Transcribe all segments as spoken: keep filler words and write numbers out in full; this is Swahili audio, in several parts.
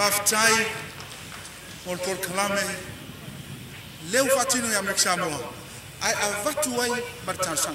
Maftai, Molpol Kalame, Leo Fatino Yamek Samoa. I avatuai Bartansan.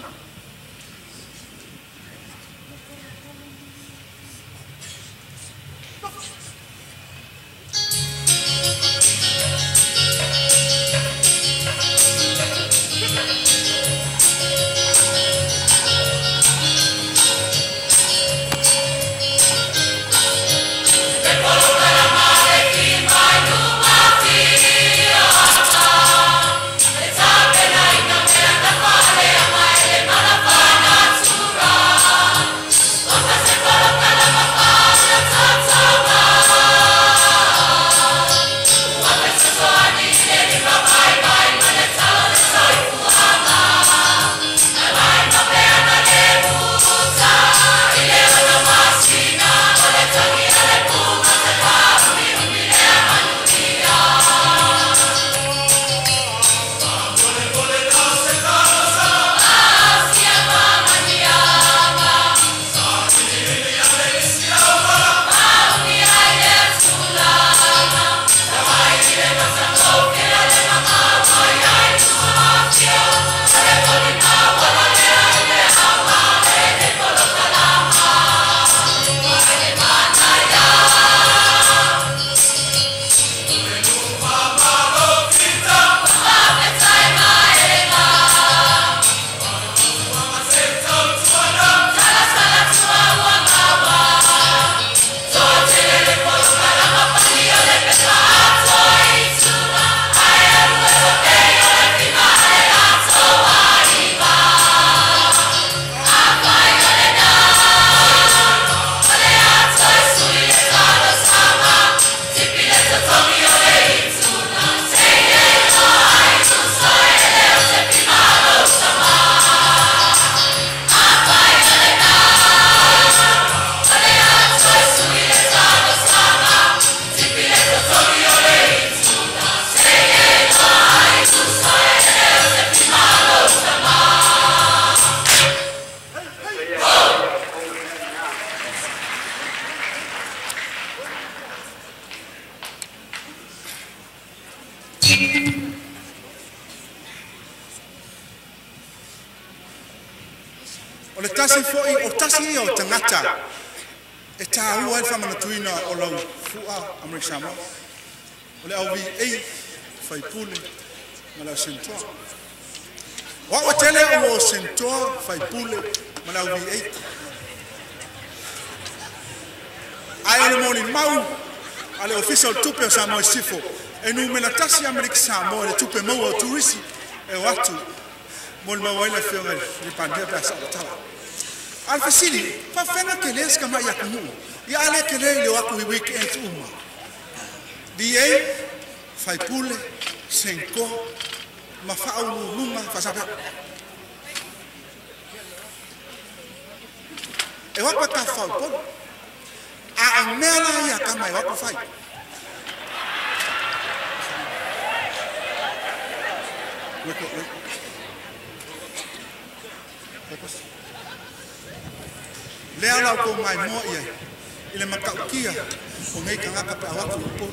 O le tasi foi o tasi o tangata e tā ua e whamanatuina o lau fua Amerika Samoa. O le au vi ei whai pule ma lau sentoa. Wa o tele o sentoa whai pule ma lau vi ei. Ai o le moni mau ale official tupe o Samoa Sifo e nu me la tasi Amerika Samoa le tupe mau o turisi e watu mol mawaila fionga ni pandia pesa tala. Alfasili fa fena keles kama ya kumu ya ale kele le waku weekend uma. Di fai pule senko ma fa au luma fa sabe. E wa pa fa pol. A amela ya kama wa ku fai. Lea lau ko mai mo ia, ile makaukia, o ngai ka ngaka pa awaku upo.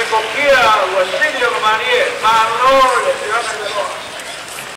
kokia wa sili o manie, ma no le tirana de loa.